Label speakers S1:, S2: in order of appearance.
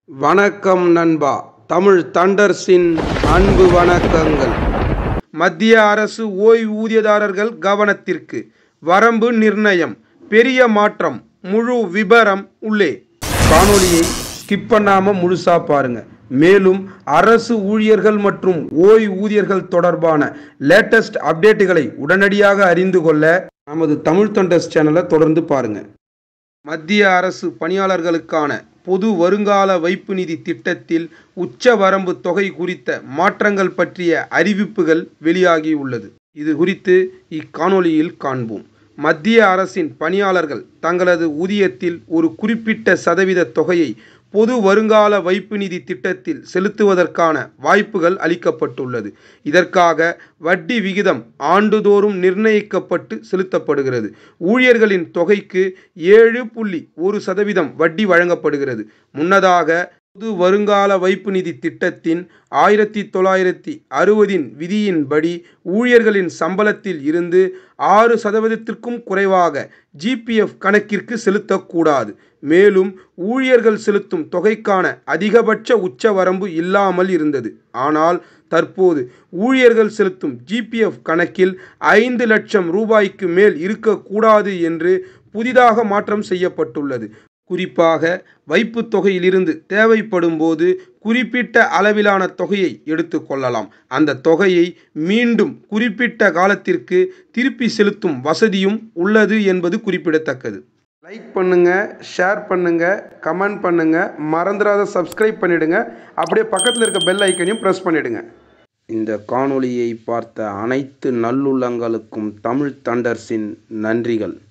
S1: வணக்கம் நண்பா. தமிழ் தண்டர்ஸின் அன்பு வணக்கங்கள். மத்திய அரசு ஓய்வூதியதாரர்கள் கவனத்திற்கு. வரம்பு நிர்ணயம், பெரிய மாற்றம், முழு விபரம் உள்ளே. காணொளியை ஸ்கிப் பண்ணாம முழுசா பாருங்க. மேலும் அரசு ஊழியர்கள் மற்றும் ஓய்வூதியர்கள் தொடர்பான லேட்டஸ்ட் அப்டேட்டுகளை உடனடியாக அறிந்து கொள்ள நமது தமிழ் தண்டர்ஸ் சேனலை தொடர்ந்து பாருங்க. மத்திய அரசு பணியாளர்களுக்கான பொது வருங்கால வைப்பு நிதி திட்டத்தில் உச்ச வரம்பு தொகை குறித்த மாற்றங்கள் பற்றிய அறிவிப்புகள் வெளியாகியுள்ளது. இது குறித்து இக்காணொளியில் காண்போம். மத்திய அரசின் பணியாளர்கள் தங்களது ஊதியத்தில் ஒரு குறிப்பிட்ட சதவீத தொகையை பொது வருங்கால வைப்பு நிதி திட்டத்தில் செலுத்துவதற்கான வாய்ப்புகள் அளிக்கப்பட்டுள்ளது. இதற்காக வட்டி விகிதம் ஆண்டுதோறும் நிர்ணயிக்கப்பட்டு செலுத்தப்படுகிறது. ஊழியர்களின் தொகைக்கு 7.1% வட்டி வழங்கப்படுகிறது. முன்னதாக பொது வருங்கால வைப்பு நிதி திட்டத்தின் 1960 விதியின்படி ஊழியர்களின் சம்பளத்தில் இருந்து 6%க்கும் குறைவாக GPF கணக்கிற்கு செலுத்தக்கூடாது. மேலும் ஊழியர்கள் செலுத்தும் தொகைக்கான அதிகபட்ச உச்ச வரம்பு இல்லாமல் இருந்தது. ஆனால் தற்போது ஊழியர்கள் செலுத்தும் GPF கணக்கில் 5 லட்சம் ரூபாய்க்கு மேல் இருக்கக்கூடாது என்று புதிதாக மாற்றம் செய்யப்பட்டுள்ளது. குறிப்பாக வைப்பு தொகையிலிருந்து தேவைப்படும் போது குறிப்பிட்ட அளவிலான தொகையை எடுத்துக்கொள்ளலாம். அந்த தொகையை மீண்டும் குறிப்பிட்ட காலத்திற்கு திருப்பி செலுத்தும் வசதியும் உள்ளது என்பது குறிப்பிடத்தக்கது. லைக் பண்ணுங்க, ஷேர் பண்ணுங்க, கமெண்ட் பண்ணுங்க, மறந்துடாத சப்ஸ்கிரைப் பண்ணிடுங்க. அப்படியே பக்கத்தில் இருக்க பெல் ஐக்கனையும் ப்ரெஸ் பண்ணிடுங்க. இந்த காணொளியை பார்த்த அனைத்து நல்லுள்ளங்களுக்கும் தமிழ் தண்டர்ஸின் நன்றிகள்.